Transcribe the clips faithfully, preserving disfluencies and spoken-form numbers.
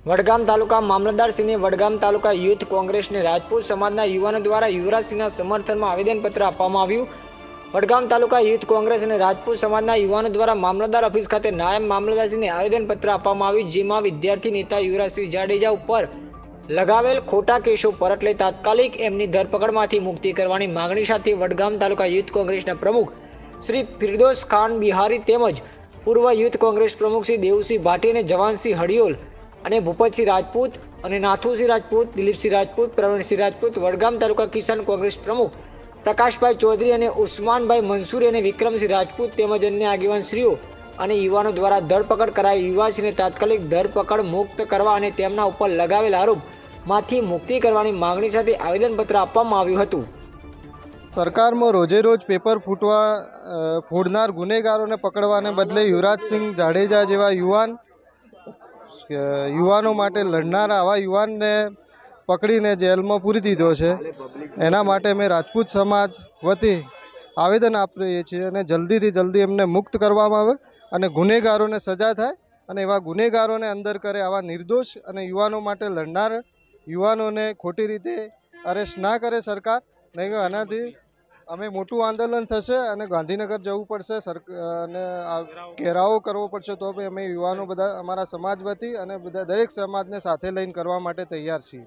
વડગામ તાલુકા મામલતદારશ્રીને વડગામ તાલુકા યુથ કોંગ્રેસને રાજપૂત સમાજના યુવાનો દ્વારા યુવરાજસિંહના સમર્થનમાં આવેદનપત્ર આપવામાં આવ્યું। વડગામ તાલુકા યુથ કોંગ્રેસ અને રાજપૂત સમાજના યુવાનો દ્વારા મામલતદાર ઓફિસ ખાતે નાયબ મામલતદારશ્રીને આવેદનપત્ર આપવામાં આવ્યું, જેમાં વિદ્યાર્થી નેતા યુવરાજસિંહ જાડેજા ઉપર લગાવેલ ખોટા કેસો પરત લઈ તાત્કાલિક એમની ધરપકડમાંથી મુક્તિ કરવાની માંગણી સાથે વડગામ તાલુકા યુથ કોંગ્રેસના પ્રમુખ શ્રી ફિરદોસ ખાન બિહારી તેમજ પૂર્વ યુથ કોંગ્રેસ પ્રમુખ શ્રી દેવસિંહ ભાટી અને જવાનસિંહ હડિયોલ અને ભૂપતસિંહ રાજપૂત અને નાથુસિંહ રાજપૂત, દિલીપસિંહ રાજપૂત, પ્રવીણસિંહ રાજપૂત, વડગામ તાલુકા કિસાન કોંગ્રેસ પ્રમુખ પ્રકાશભાઈ ચૌધરી અને ઉસ્માનભાઈ મંસૂરી અને વિક્રમસિંહ રાજપૂત તેમજ અન્ય આગેવાનશ્રીઓ અને યુવાનો દ્વારા ધરપકડ કરાઈ યુવાસીને તાત્કાલિક ધરપકડ મુક્ત કરવા અને તેમના ઉપર લગાવેલ આરોપમાંથી મુક્તિ કરવાની માંગણી સાથે આવેદનપત્ર આપવામાં આવ્યું હતું। સરકારમાં રોજે રોજ પેપર ફૂટવા ફોડનાર ગુનેગારોને પકડવાને બદલે યુવરાજસિંહ જાડેજા જેવા યુવાન યુવાનો માટે લડનાર આવા યુવાનને પકડીને જેલમાં પૂરી દીધો છે। એના માટે અમે રાજપૂત સમાજ વતી આવેદન આપીએ છીએ અને જલ્દીથી જલ્દી એમને મુક્ત કરવામાં આવે અને ગુનેગારોને સજા થાય અને એવા ગુનેગારોને અંદર કરે, આવા નિર્દોષ અને યુવાનો માટે લડનાર યુવાનોને ખોટી રીતે અરેસ્ટ ના કરે સરકાર, નહીં કે આનાથી અમે મોટું આંદોલન થશે અને ગાંધીનગર જવું પડશે અને ઘેરાવો કરવો પડશે, તો બી અમે યુવાનો બધા અમારા સમાજ વતી અને બધા દરેક સમાજને સાથે લઈને કરવા માટે તૈયાર છીએ।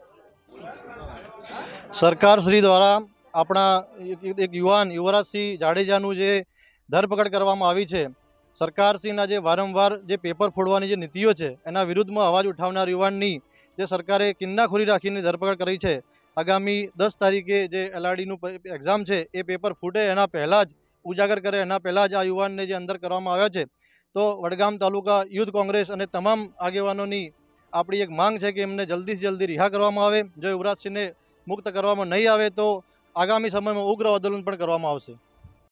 સરકાર શ્રી દ્વારા આપણા એક યુવાન યુવરાજસિંહ જાડેજાનું જે ધરપકડ કરવામાં આવી છે, સરકારશ્રીના જે વારંવાર જે પેપર ફોડવાની જે નીતિઓ છે એના વિરુદ્ધમાં અવાજ ઉઠાવનાર યુવાનની જે સરકારે કિન્નાખોરી રાખીને ધરપકડ કરી છે, આગામી દસ તારીખે જે એલઆરડીનું એક્ઝામ છે એ પેપર ફૂટે એના પહેલાં જ ઉજાગર કરે એના પહેલાં જ આ યુવાનને જે અંદર કરવામાં આવ્યા છે, તો વડગામ તાલુકા યુથ કોંગ્રેસ અને તમામ આગેવાનોની આપણી એક માંગ છે કે એમને જલ્દીથી જલ્દી રિહા કરવામાં આવે। જો યુવરાજસિંહને મુક્ત કરવામાં નહીં આવે તો આગામી સમયમાં ઉગ્ર આંદોલન પણ કરવામાં આવશે।